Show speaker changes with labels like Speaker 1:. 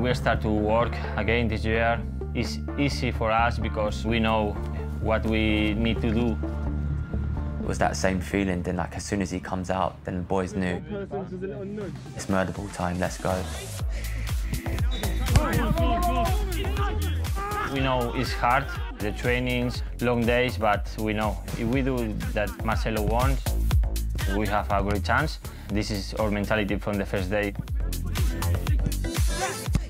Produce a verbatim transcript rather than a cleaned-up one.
Speaker 1: we start to work again this year, it's easy for us because we know what we need to do.
Speaker 2: It was that same feeling, then like as soon as he comes out, then the boys knew. It's Murderball time, let's go.
Speaker 1: We know it's hard, the trainings, long days, but we know if we do that Marcelo wants, we have a great chance. This is our mentality from the first day.